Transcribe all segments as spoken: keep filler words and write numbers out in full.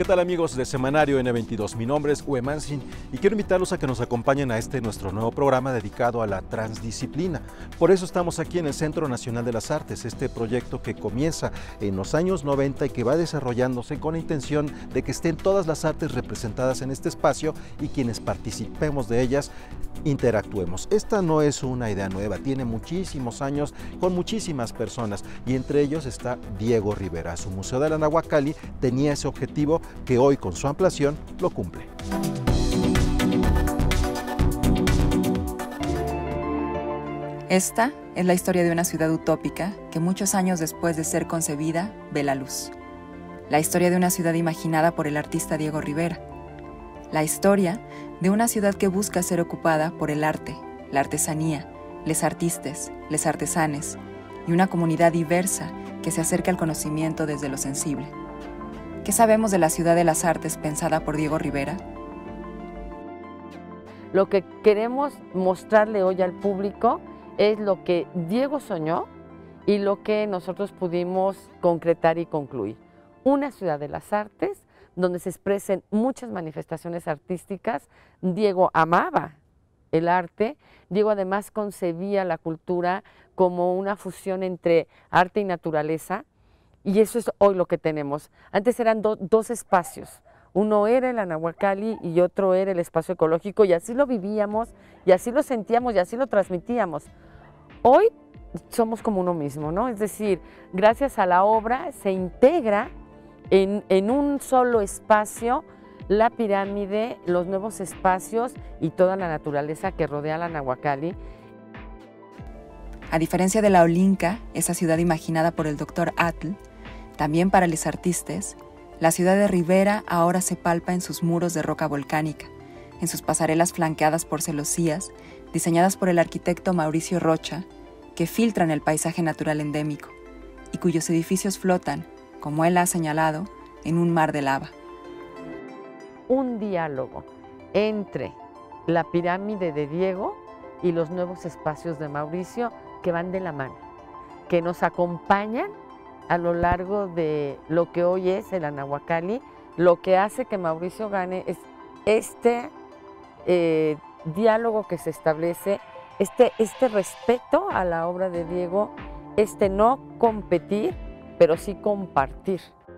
¿Qué tal, amigos de Semanario ene veintidós? Mi nombre es Uwe Mancin y quiero invitarlos a que nos acompañen a este nuestro nuevo programa dedicado a la transdisciplina. Por eso estamos aquí en el Centro Nacional de las Artes, este proyecto que comienza en los años noventa y que va desarrollándose con la intención de que estén todas las artes representadas en este espacio y quienes participemos de ellas interactuemos. Esta no es una idea nueva, tiene muchísimos años con muchísimas personas y entre ellos está Diego Rivera. Su Museo de la Nahuacalli tenía ese objetivo que hoy con su ampliación lo cumple. Esta es la historia de una ciudad utópica que muchos años después de ser concebida ve la luz. La historia de una ciudad imaginada por el artista Diego Rivera. La historia de una ciudad que busca ser ocupada por el arte, la artesanía, les artistes, les artesanes y una comunidad diversa que se acerca al conocimiento desde lo sensible. ¿Qué sabemos de la ciudad de las artes pensada por Diego Rivera? Lo que queremos mostrarle hoy al público es lo que Diego soñó y lo que nosotros pudimos concretar y concluir. Una ciudad de las artes donde se expresen muchas manifestaciones artísticas. Diego amaba el arte. Diego además concebía la cultura como una fusión entre arte y naturaleza. Y eso es hoy lo que tenemos. Antes eran do, dos espacios. Uno era el Nahuacalli y otro era el espacio ecológico, y así lo vivíamos, y así lo sentíamos, y así lo transmitíamos. Hoy somos como uno mismo, ¿no? Es decir, gracias a la obra se integra en, en un solo espacio la pirámide, los nuevos espacios y toda la naturaleza que rodea la Nahuacalli. A diferencia de la Olinca, esa ciudad imaginada por el doctor Atl, también para los artistas, la ciudad de Rivera ahora se palpa en sus muros de roca volcánica, en sus pasarelas flanqueadas por celosías, diseñadas por el arquitecto Mauricio Rocha, que filtran el paisaje natural endémico, y cuyos edificios flotan, como él ha señalado, en un mar de lava. Un diálogo entre la pirámide de Diego y los nuevos espacios de Mauricio que van de la mano, que nos acompañan a lo largo de lo que hoy es el Nahuacalli. Lo que hace que Mauricio gane es este eh, diálogo que se establece, este, este respeto a la obra de Diego, este no competir, pero sí compartir.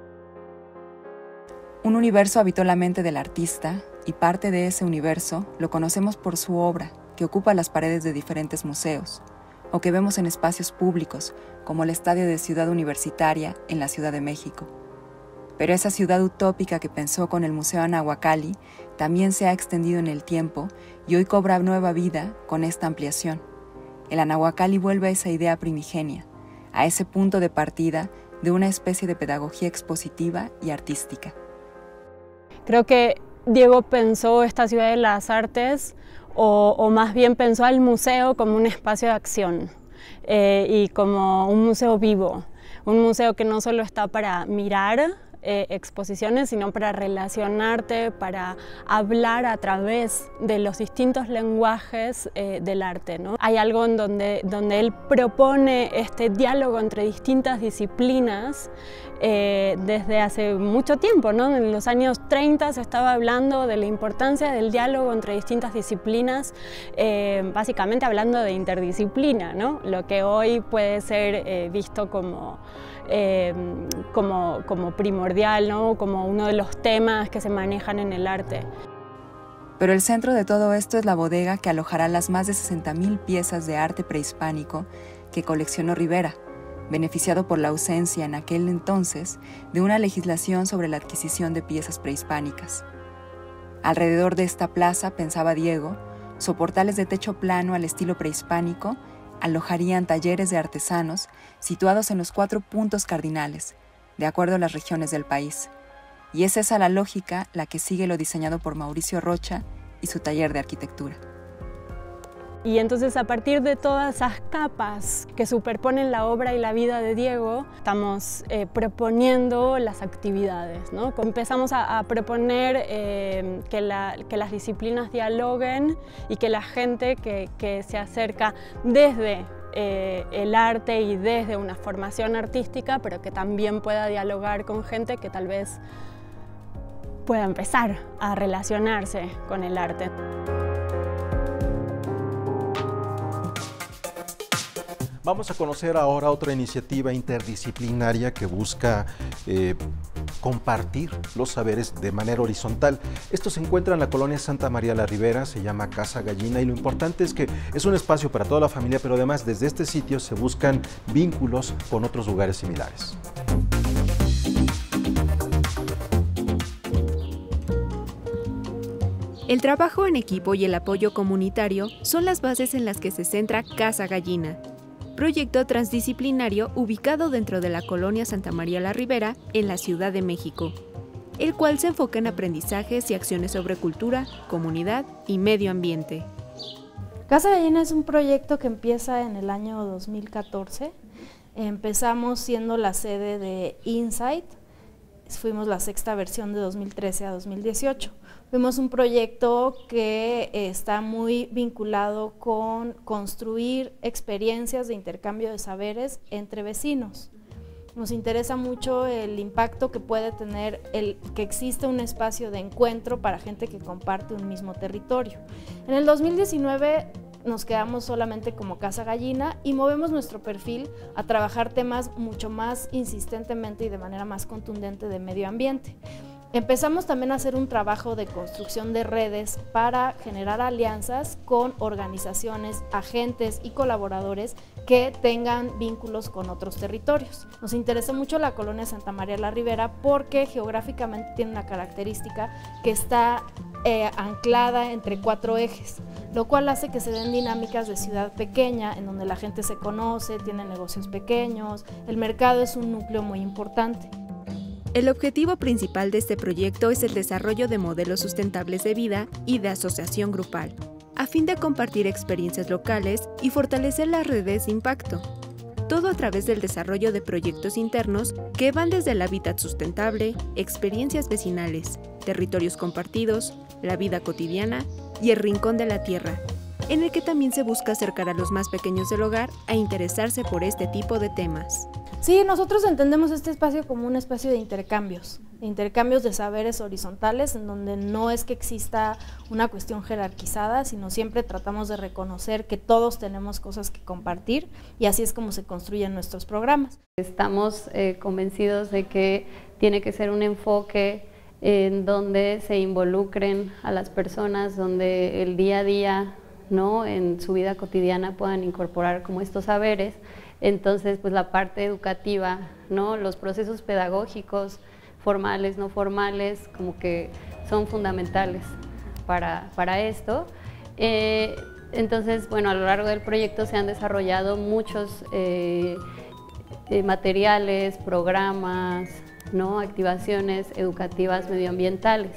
Un universo habitó la mente del artista y parte de ese universo lo conocemos por su obra, que ocupa las paredes de diferentes museos, o que vemos en espacios públicos, como el Estadio de Ciudad Universitaria en la Ciudad de México. Pero esa ciudad utópica que pensó con el Museo Nahuacalli también se ha extendido en el tiempo y hoy cobra nueva vida con esta ampliación. El Nahuacalli vuelve a esa idea primigenia, a ese punto de partida de una especie de pedagogía expositiva y artística. Creo que Diego pensó esta ciudad de las artes, o, o más bien pensó al museo como un espacio de acción eh, y como un museo vivo, un museo que no solo está para mirar eh, exposiciones, sino para relacionarte, para hablar a través de los distintos lenguajes eh, del arte, ¿no? Hay algo en donde, donde él propone este diálogo entre distintas disciplinas eh, desde hace mucho tiempo, ¿no? En los años treinta se estaba hablando de la importancia del diálogo entre distintas disciplinas, eh, básicamente hablando de interdisciplina, ¿no? Lo que hoy puede ser eh, visto como Eh, como, como primordial, ¿no? Como uno de los temas que se manejan en el arte. Pero el centro de todo esto es la bodega que alojará las más de sesenta mil piezas de arte prehispánico que coleccionó Rivera, beneficiado por la ausencia en aquel entonces de una legislación sobre la adquisición de piezas prehispánicas. Alrededor de esta plaza, pensaba Diego, soportales de techo plano al estilo prehispánico alojarían talleres de artesanos situados en los cuatro puntos cardinales, de acuerdo a las regiones del país. Y es esa la lógica la que sigue lo diseñado por Mauricio Rocha y su taller de arquitectura. Y entonces, a partir de todas esas capas que superponen la obra y la vida de Diego, estamos eh, proponiendo las actividades, ¿no? Empezamos a, a proponer eh, que, la, que las disciplinas dialoguen y que la gente que, que se acerca desde eh, el arte y desde una formación artística, pero que también pueda dialogar con gente que tal vez pueda empezar a relacionarse con el arte. Vamos a conocer ahora otra iniciativa interdisciplinaria que busca eh, compartir los saberes de manera horizontal. Esto se encuentra en la colonia Santa María la Ribera, se llama Casa Gallina, y lo importante es que es un espacio para toda la familia, pero además desde este sitio se buscan vínculos con otros lugares similares. El trabajo en equipo y el apoyo comunitario son las bases en las que se centra Casa Gallina, proyecto transdisciplinario ubicado dentro de la colonia Santa María la Ribera, en la Ciudad de México, el cual se enfoca en aprendizajes y acciones sobre cultura, comunidad y medio ambiente. Casa Gallina es un proyecto que empieza en el año dos mil catorce. Empezamos siendo la sede de Insight, fuimos la sexta versión de dos mil trece a dos mil dieciocho. Fuimos un proyecto que está muy vinculado con construir experiencias de intercambio de saberes entre vecinos. Nos interesa mucho el impacto que puede tener el que existe un espacio de encuentro para gente que comparte un mismo territorio. En el dos mil diecinueve nos quedamos solamente como Casa Gallina y movemos nuestro perfil a trabajar temas mucho más insistentemente y de manera más contundente de medio ambiente. Empezamos también a hacer un trabajo de construcción de redes para generar alianzas con organizaciones, agentes y colaboradores que tengan vínculos con otros territorios. Nos interesó mucho la colonia Santa María la Ribera porque geográficamente tiene una característica que está eh, anclada entre cuatro ejes, lo cual hace que se den dinámicas de ciudad pequeña, en donde la gente se conoce, tiene negocios pequeños, el mercado es un núcleo muy importante. El objetivo principal de este proyecto es el desarrollo de modelos sustentables de vida y de asociación grupal, a fin de compartir experiencias locales y fortalecer las redes de impacto. Todo a través del desarrollo de proyectos internos que van desde el hábitat sustentable, experiencias vecinales, territorios compartidos, la vida cotidiana y el rincón de la tierra, en el que también se busca acercar a los más pequeños del hogar a interesarse por este tipo de temas. Sí, nosotros entendemos este espacio como un espacio de intercambios, de intercambios de saberes horizontales, en donde no es que exista una cuestión jerarquizada, sino siempre tratamos de reconocer que todos tenemos cosas que compartir, y así es como se construyen nuestros programas. Estamos eh, convencidos de que tiene que ser un enfoque en donde se involucren a las personas, donde el día a día, ¿no?, en su vida cotidiana puedan incorporar como estos saberes. Entonces, pues la parte educativa, ¿no?, los procesos pedagógicos, formales, no formales, como que son fundamentales para, para esto. Eh, entonces, bueno, a lo largo del proyecto se han desarrollado muchos eh, eh, materiales, programas, ¿no?, activaciones educativas medioambientales.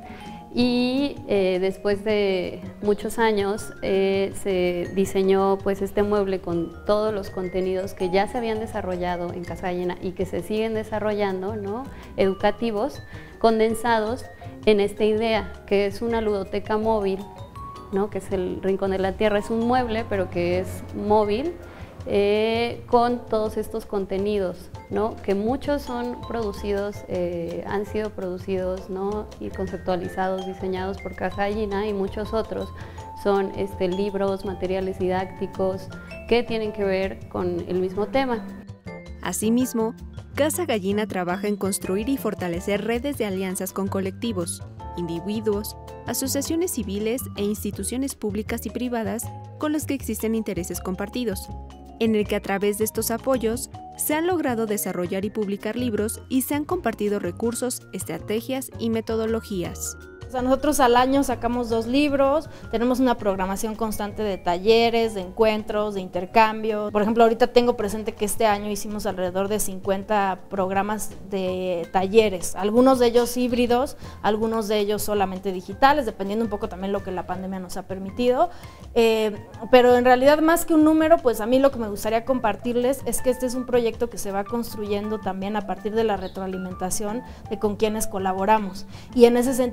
Y eh, después de muchos años eh, se diseñó pues este mueble con todos los contenidos que ya se habían desarrollado en Casa Gallina y que se siguen desarrollando, ¿no?, educativos, condensados en esta idea, que es una ludoteca móvil, ¿no?, que es el Rincón de la Tierra. Es un mueble, pero que es móvil, eh, con todos estos contenidos, ¿no?, que muchos son producidos, eh, han sido producidos, ¿no?, y conceptualizados, diseñados por Casa Gallina, y muchos otros son este, libros, materiales didácticos que tienen que ver con el mismo tema. Asimismo, Casa Gallina trabaja en construir y fortalecer redes de alianzas con colectivos, individuos, asociaciones civiles e instituciones públicas y privadas con los que existen intereses compartidos, en el que a través de estos apoyos se han logrado desarrollar y publicar libros y se han compartido recursos, estrategias y metodologías. O sea, nosotros al año sacamos dos libros, tenemos una programación constante de talleres, de encuentros, de intercambios. Por ejemplo, ahorita tengo presente que este año hicimos alrededor de cincuenta programas de talleres, algunos de ellos híbridos, algunos de ellos solamente digitales, dependiendo un poco también lo que la pandemia nos ha permitido. Eh, pero en realidad, más que un número, pues a mí lo que me gustaría compartirles es que este es un proyecto que se va construyendo también a partir de la retroalimentación de con quienes colaboramos. Y en ese sentido, nosotros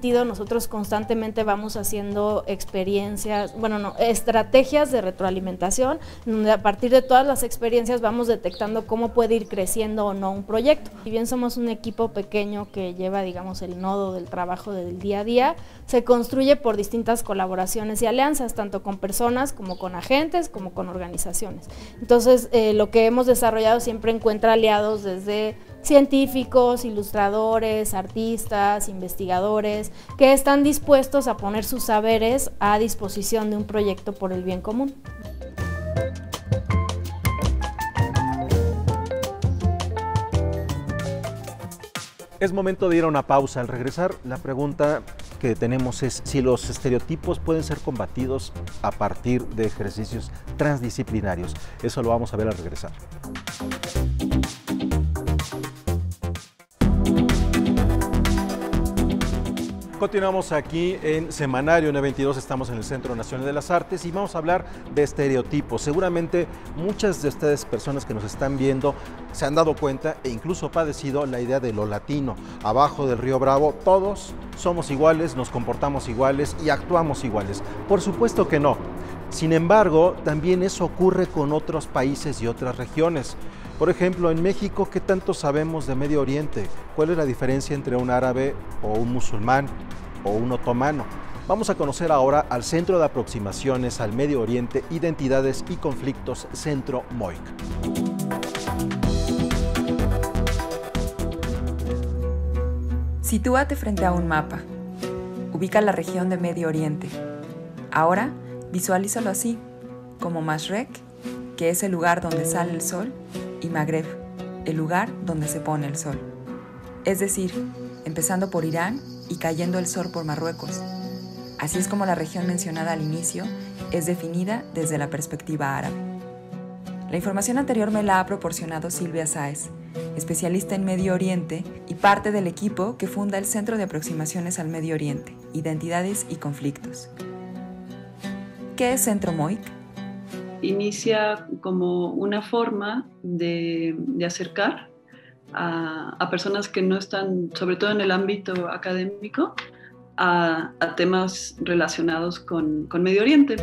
nosotros constantemente vamos haciendo experiencias, bueno, no, estrategias de retroalimentación, donde a partir de todas las experiencias vamos detectando cómo puede ir creciendo o no un proyecto. Si bien somos un equipo pequeño que lleva, digamos, el nodo del trabajo del día a día, se construye por distintas colaboraciones y alianzas, tanto con personas como con agentes, como con organizaciones. Entonces, eh, lo que hemos desarrollado siempre encuentra aliados desde científicos, ilustradores, artistas, investigadores, que están dispuestos a poner sus saberes a disposición de un proyecto por el bien común. Es momento de ir a una pausa. Al regresar, la pregunta que tenemos es si los estereotipos pueden ser combatidos a partir de ejercicios transdisciplinarios. Eso lo vamos a ver al regresar. Continuamos aquí en Semanario N veintidós, estamos en el Centro Nacional de las Artes y vamos a hablar de estereotipos. Seguramente muchas de ustedes, personas que nos están viendo, se han dado cuenta e incluso padecido la idea de lo latino. Abajo del río Bravo todos somos iguales, nos comportamos iguales y actuamos iguales. Por supuesto que no. Sin embargo, también eso ocurre con otros países y otras regiones. Por ejemplo, en México, ¿qué tanto sabemos de Medio Oriente? ¿Cuál es la diferencia entre un árabe o un musulmán o un otomano? Vamos a conocer ahora al Centro de Aproximaciones al Medio Oriente, Identidades y Conflictos, Centro M O I C. Sitúate frente a un mapa. Ubica la región de Medio Oriente. Ahora, visualízalo así, como Mashrek, que es el lugar donde sale el sol, y Magreb, el lugar donde se pone el sol. Es decir, empezando por Irán y cayendo el sol por Marruecos. Así es como la región mencionada al inicio es definida desde la perspectiva árabe. La información anterior me la ha proporcionado Silvia Sáez, especialista en Medio Oriente y parte del equipo que funda el Centro de Aproximaciones al Medio Oriente, Identidades y Conflictos. ¿Qué es Centro M O I C? Inicia como una forma de, de acercar a, a personas que no están, sobre todo en el ámbito académico, a, a temas relacionados con, con Medio Oriente.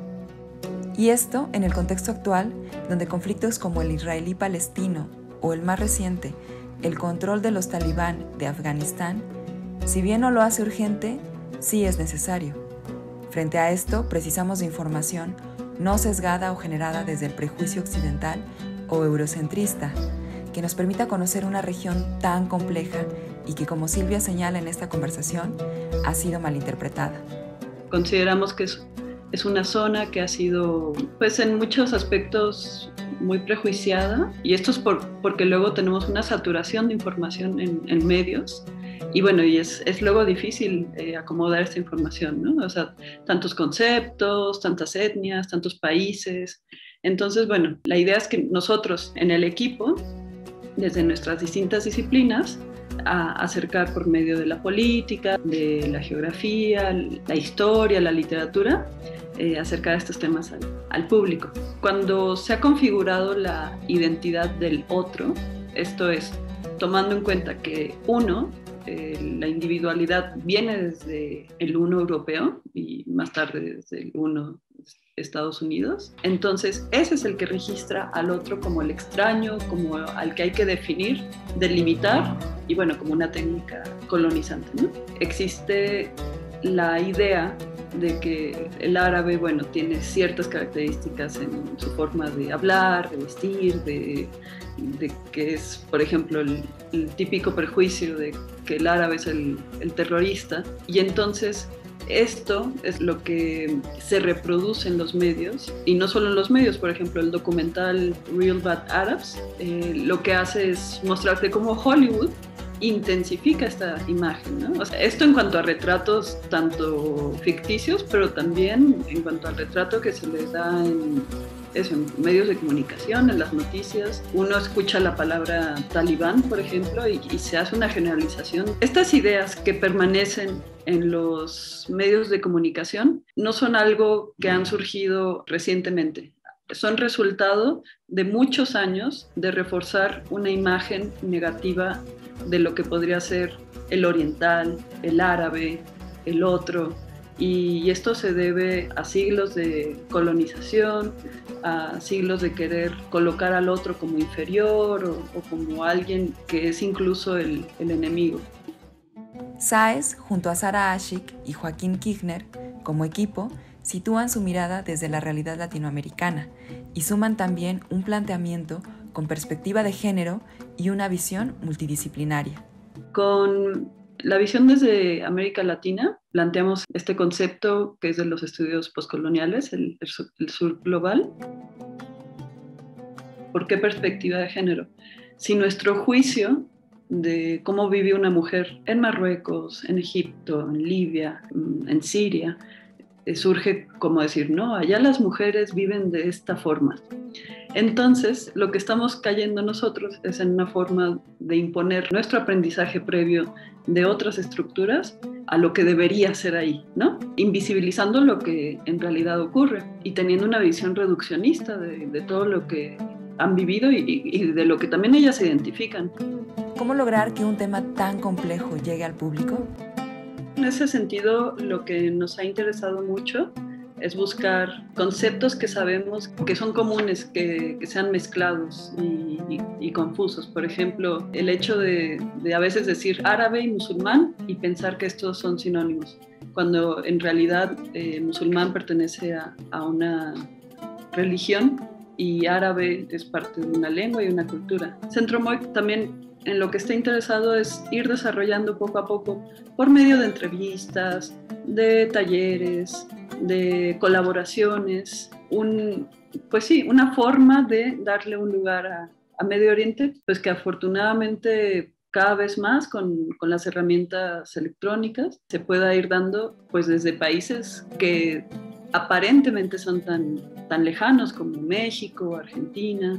Y esto en el contexto actual, donde conflictos como el israelí-palestino o el más reciente, el control de los talibán de Afganistán, si bien no lo hace urgente, sí es necesario. Frente a esto, precisamos de información no sesgada o generada desde el prejuicio occidental o eurocentrista, que nos permita conocer una región tan compleja y que, como Silvia señala en esta conversación, ha sido malinterpretada. Consideramos que es, es una zona que ha sido, pues, en muchos aspectos muy prejuiciada, y esto es por, porque luego tenemos una saturación de información en, en medios. Y bueno, y es, es luego difícil eh, acomodar esta información, ¿no? O sea, tantos conceptos, tantas etnias, tantos países. Entonces, bueno, la idea es que nosotros en el equipo, desde nuestras distintas disciplinas, a acercar por medio de la política, de la geografía, la historia, la literatura, eh, acercar estos temas al, al público. Cuando se ha configurado la identidad del otro, esto es, tomando en cuenta que uno, Eh, la individualidad viene desde el uno europeo y más tarde desde el uno Estados Unidos. Entonces, ese es el que registra al otro como el extraño, como al que hay que definir, delimitar y, bueno, como una técnica colonizante, ¿no? Existe la idea de que el árabe, bueno, tiene ciertas características en su forma de hablar, de vestir, de, de que es, por ejemplo, el, el típico prejuicio de que el árabe es el, el terrorista, y entonces esto es lo que se reproduce en los medios, y no solo en los medios. Por ejemplo, el documental Real Bad Arabs eh, lo que hace es mostrarte cómo Hollywood intensifica esta imagen, ¿no? O sea, esto en cuanto a retratos tanto ficticios, pero también en cuanto al retrato que se les da en, eso, en medios de comunicación, en las noticias. Uno escucha la palabra talibán, por ejemplo, y, y se hace una generalización. Estas ideas que permanecen en los medios de comunicación no son algo que han surgido recientemente. Son resultado de muchos años de reforzar una imagen negativa de lo que podría ser el oriental, el árabe, el otro. Y esto se debe a siglos de colonización, a siglos de querer colocar al otro como inferior o, o como alguien que es incluso el, el enemigo. Sáez, junto a Sara Ashik y Joaquín Kirchner, como equipo, sitúan su mirada desde la realidad latinoamericana y suman también un planteamiento con perspectiva de género y una visión multidisciplinaria. Con la visión desde América Latina, planteamos este concepto que es de los estudios postcoloniales, el, el, sur, el sur global. ¿Por qué perspectiva de género? Si nuestro juicio de cómo vive una mujer en Marruecos, en Egipto, en Libia, en Siria, surge como decir, no, allá las mujeres viven de esta forma. Entonces, lo que estamos cayendo nosotros es en una forma de imponer nuestro aprendizaje previo de otras estructuras a lo que debería ser ahí, ¿no? Invisibilizando lo que en realidad ocurre y teniendo una visión reduccionista de, de todo lo que han vivido y, y de lo que también ellas se identifican. ¿Cómo lograr que un tema tan complejo llegue al público? En ese sentido, lo que nos ha interesado mucho es buscar conceptos que sabemos que son comunes, que, que sean mezclados y, y, y confusos. Por ejemplo, el hecho de, de a veces decir árabe y musulmán y pensar que estos son sinónimos, cuando en realidad eh, musulmán pertenece a, a una religión y árabe es parte de una lengua y una cultura. Centro M O I C también en lo que está interesado es ir desarrollando poco a poco, por medio de entrevistas, de talleres, de colaboraciones, un, pues sí, una forma de darle un lugar a, a Medio Oriente, pues que afortunadamente cada vez más con, con las herramientas electrónicas se pueda ir dando pues desde países que aparentemente son tan, tan lejanos como México, Argentina.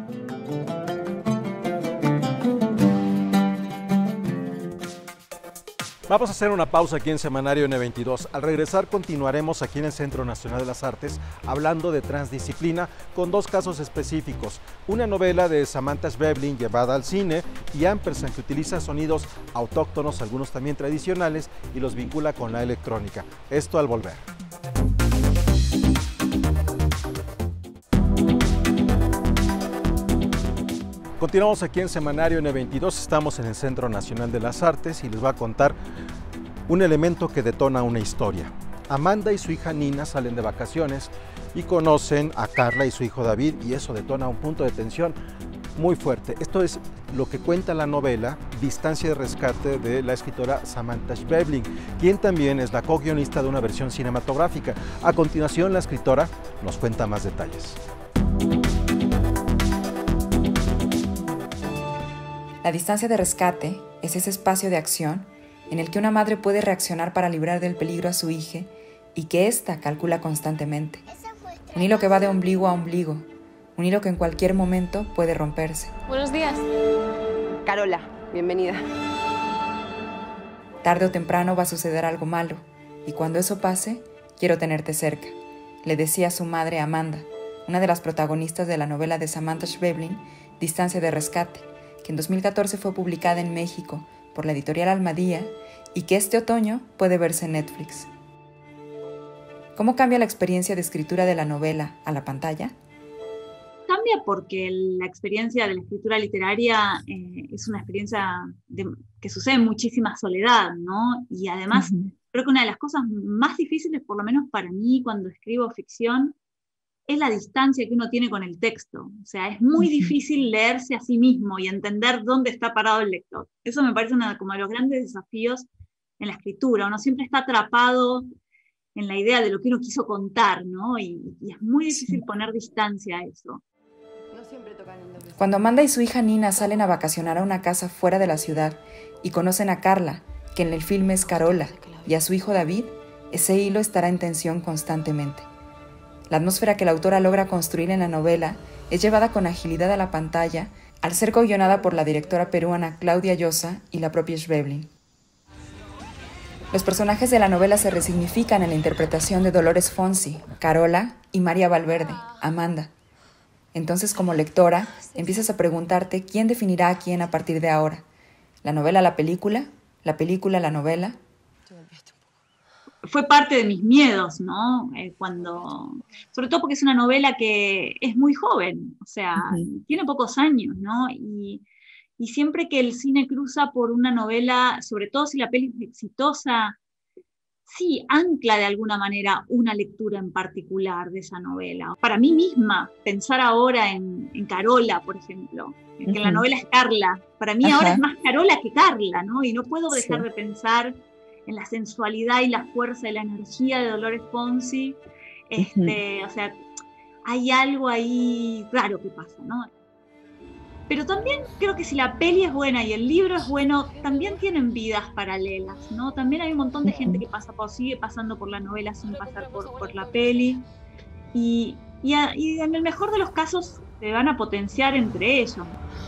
Vamos a hacer una pausa aquí en Semanario N veintidós. Al regresar continuaremos aquí en el Centro Nacional de las Artes hablando de transdisciplina con dos casos específicos. Una novela de Samantha Schweblin llevada al cine y Ampersand, que utiliza sonidos autóctonos, algunos también tradicionales, y los vincula con la electrónica. Esto al volver. Continuamos aquí en Semanario N veintidós, estamos en el Centro Nacional de las Artes y les voy a contar un elemento que detona una historia. Amanda y su hija Nina salen de vacaciones y conocen a Carla y su hijo David y eso detona un punto de tensión muy fuerte. Esto es lo que cuenta la novela Distancia de rescate de la escritora Samantha Schweblin, quien también es la co-guionista de una versión cinematográfica. A continuación, la escritora nos cuenta más detalles. La distancia de rescate es ese espacio de acción en el que una madre puede reaccionar para librar del peligro a su hija y que ésta calcula constantemente. Un hilo que va de ombligo a ombligo, un hilo que en cualquier momento puede romperse. Buenos días. Carola, bienvenida. Tarde o temprano va a suceder algo malo y cuando eso pase, quiero tenerte cerca, le decía a su madre Amanda, una de las protagonistas de la novela de Samantha Schweblin, Distancia de rescate, que en dos mil catorce fue publicada en México por la editorial Almadía y que este otoño puede verse en Netflix. ¿Cómo cambia la experiencia de escritura de la novela a la pantalla? Cambia porque la experiencia de la escritura literaria eh, es una experiencia de, que sucede en muchísima soledad, ¿no? Y además, uh-huh. creo que una de las cosas más difíciles, por lo menos para mí, cuando escribo ficción, es la distancia que uno tiene con el texto. O sea, es muy difícil leerse a sí mismo y entender dónde está parado el lector. Eso me parece una, como de los grandes desafíos en la escritura. Uno siempre está atrapado en la idea de lo que uno quiso contar, ¿no? Y, y es muy difícil poner distancia a eso. Cuando Amanda y su hija Nina salen a vacacionar a una casa fuera de la ciudad y conocen a Carla, que en el filme es Carola, y a su hijo David, ese hilo estará en tensión constantemente. La atmósfera que la autora logra construir en la novela es llevada con agilidad a la pantalla al ser co-guionada por la directora peruana Claudia Llosa y la propia Schweblin. Los personajes de la novela se resignifican en la interpretación de Dolores Fonsi, Carola y María Valverde, Amanda. Entonces, como lectora, empiezas a preguntarte quién definirá a quién a partir de ahora. ¿La novela la película? ¿La película la novela? fue parte de mis miedos, ¿no? Eh, cuando, sobre todo porque es una novela que es muy joven, o sea, uh-huh. tiene pocos años, ¿no? Y, y siempre que el cine cruza por una novela, sobre todo si la peli es exitosa, sí, ancla de alguna manera una lectura en particular de esa novela. Para mí misma, pensar ahora en, en Carola, por ejemplo, que uh-huh. en la novela es Carla, para mí Ajá. ahora es más Carola que Carla, ¿no? Y no puedo dejar sí. de pensar en la sensualidad y la fuerza y la energía de Dolores Fonzi. Este, uh-huh. O sea, hay algo ahí raro que pasa, ¿no? Pero también creo que si la peli es buena y el libro es bueno, también tienen vidas paralelas, ¿no? También hay un montón de gente que pasa por, sigue pasando por la novela sin pasar por, por la peli. Y, y, a, y en el mejor de los casos se van a potenciar entre ellos.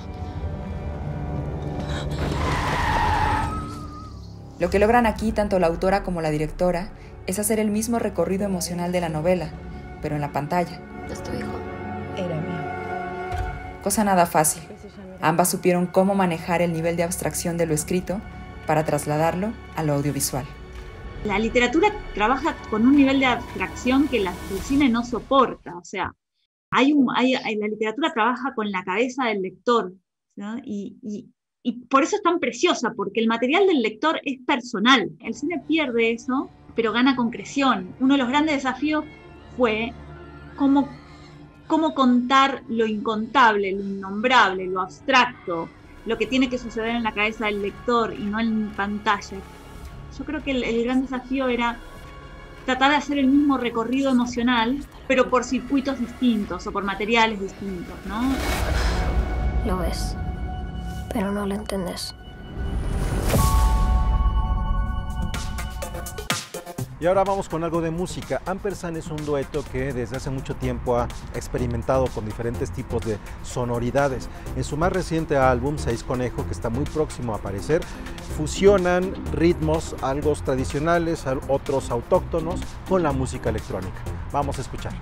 Lo que logran aquí tanto la autora como la directora es hacer el mismo recorrido emocional de la novela, pero en la pantalla. ¿Es tu hijo? Era mío. Cosa nada fácil. Ambas supieron cómo manejar el nivel de abstracción de lo escrito para trasladarlo a lo audiovisual. La literatura trabaja con un nivel de abstracción que la, el cine no soporta. O sea, hay un, hay, la literatura trabaja con la cabeza del lector, ¿no? y, y Y por eso es tan preciosa, porque el material del lector es personal. El cine pierde eso, pero gana concreción. Uno de los grandes desafíos fue cómo, cómo contar lo incontable, lo innombrable, lo abstracto, lo que tiene que suceder en la cabeza del lector y no en pantalla. Yo creo que el, el gran desafío era tratar de hacer el mismo recorrido emocional, pero por circuitos distintos o por materiales distintos, ¿no? Lo ves, pero no lo entendés. Y ahora vamos con algo de música. Ampersand es un dueto que desde hace mucho tiempo ha experimentado con diferentes tipos de sonoridades. En su más reciente álbum, Seis Conejo, que está muy próximo a aparecer, fusionan ritmos algo tradicionales, otros autóctonos, con la música electrónica. Vamos a escuchar.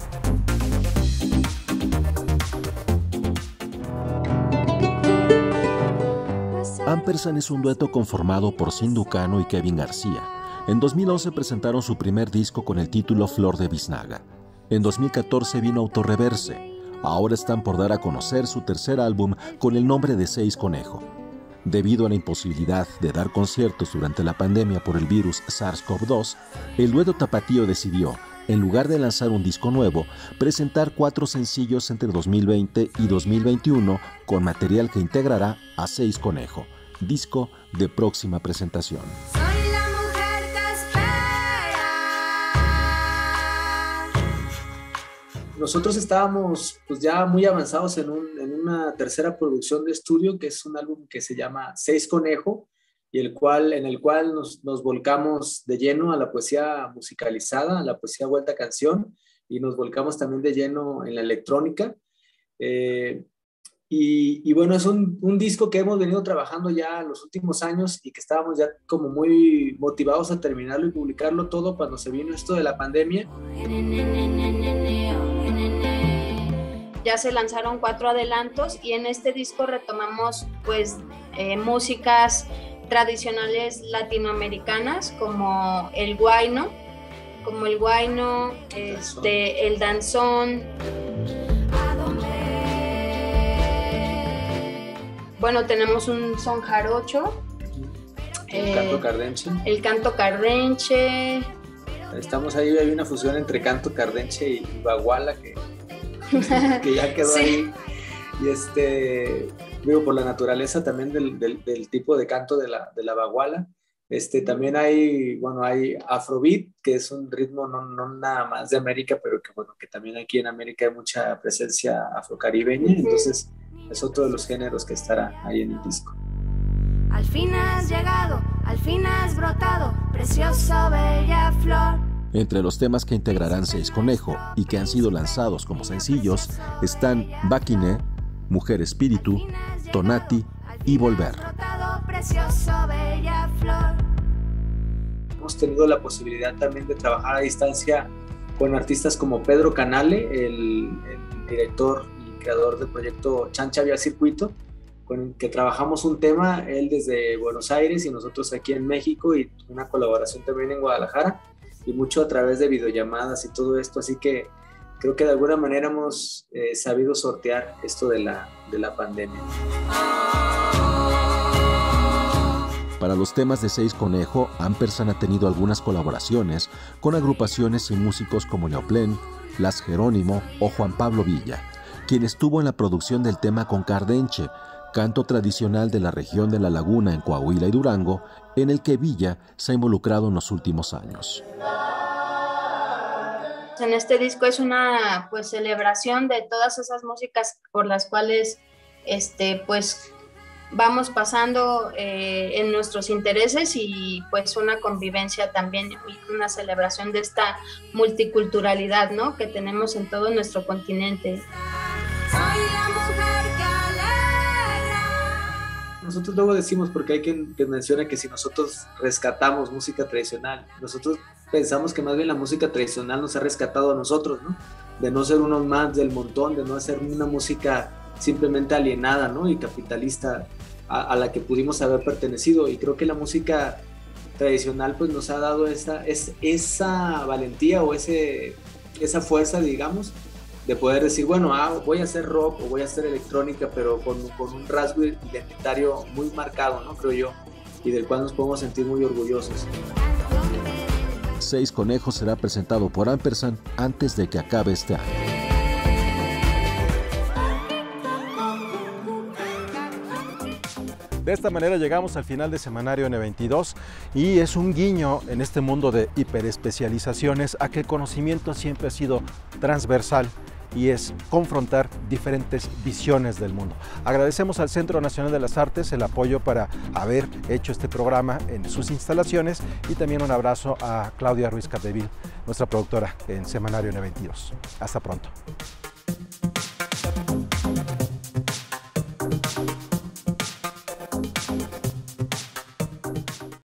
Ampersand es un dueto conformado por Sindhu Kano y Kevin García. En dos mil once presentaron su primer disco con el título Flor de Biznaga. En dos mil catorce vino Autorreverse. Ahora están por dar a conocer su tercer álbum con el nombre de Seis Conejo. Debido a la imposibilidad de dar conciertos durante la pandemia por el virus SARS CoV dos, el dueto tapatío decidió, en lugar de lanzar un disco nuevo, presentar cuatro sencillos entre dos mil veinte y dos mil veintiuno con material que integrará a Seis Conejo, disco de próxima presentación. Nosotros estábamos pues ya muy avanzados en, un, en una tercera producción de estudio, que es un álbum que se llama Seis Conejo, y el cual, en el cual nos, nos volcamos de lleno a la poesía musicalizada, a la poesía vuelta a canción, y nos volcamos también de lleno en la electrónica. Eh, y, y bueno, es un, un disco que hemos venido trabajando ya en los últimos años y que estábamos ya como muy motivados a terminarlo y publicarlo todo cuando se vino esto de la pandemia. Ya se lanzaron cuatro adelantos y en este disco retomamos pues eh, músicas tradicionales latinoamericanas como el huayno, como el huayno, este, el danzón. Bueno, tenemos un son jarocho. El eh, canto cardenche. El canto cardenche. Estamos ahí, hay una fusión entre canto cardenche y baguala que que ya quedó sí. ahí, y este, digo, por la naturaleza también del, del, del tipo de canto de la, de la baguala. Este, también hay, bueno, hay Afrobeat, que es un ritmo no, no nada más de América, pero que bueno, que también aquí en América hay mucha presencia afrocaribeña, entonces es otro de los géneros que estará ahí en el disco. Al fin has llegado, al fin has brotado, preciosa bella flor. Entre los temas que integrarán Seis Conejo y que han sido lanzados como sencillos están Baquiné, Mujer Espíritu, Tonati y Volver. Hemos tenido la posibilidad también de trabajar a distancia con artistas como Pedro Canale, el, el director y creador del proyecto Chancha Vía Circuito, con el que trabajamos un tema, él desde Buenos Aires y nosotros aquí en México, y una colaboración también en Guadalajara. y mucho a través de videollamadas y todo esto, así que creo que de alguna manera hemos eh, sabido sortear esto de la, de la pandemia. Para los temas de Seis Conejo, Ampersand ha tenido algunas colaboraciones con agrupaciones y músicos como Neoplen, Las Jerónimo o Juan Pablo Villa, quien estuvo en la producción del tema con Cardenche, canto tradicional de la región de La Laguna en Coahuila y Durango, en el que Villa se ha involucrado en los últimos años. En este disco es una pues celebración de todas esas músicas por las cuales este pues vamos pasando eh, en nuestros intereses y pues una convivencia también, una celebración de esta multiculturalidad, ¿no?, que tenemos en todo nuestro continente. Nosotros luego decimos, porque hay quien que menciona que si nosotros rescatamos música tradicional, nosotros pensamos que más bien la música tradicional nos ha rescatado a nosotros, ¿no? De no ser unos más del montón, de no hacer una música simplemente alienada, ¿no?, y capitalista a, a la que pudimos haber pertenecido. Y creo que la música tradicional pues nos ha dado esa, es, esa valentía o ese, esa fuerza, digamos, de poder decir, bueno, ah, voy a hacer rock o voy a hacer electrónica, pero con, con un rasgo identitario muy marcado, ¿no?, creo yo, y del cual nos podemos sentir muy orgullosos. Seis Conejos será presentado por Ampersand antes de que acabe este año. De esta manera llegamos al final de Semanario N veintidós y es un guiño en este mundo de hiperespecializaciones a que el conocimiento siempre ha sido transversal y es confrontar diferentes visiones del mundo. Agradecemos al Centro Nacional de las Artes el apoyo para haber hecho este programa en sus instalaciones y también un abrazo a Claudia Ruiz Capdeville, nuestra productora en Semanario N veintidós. Hasta pronto.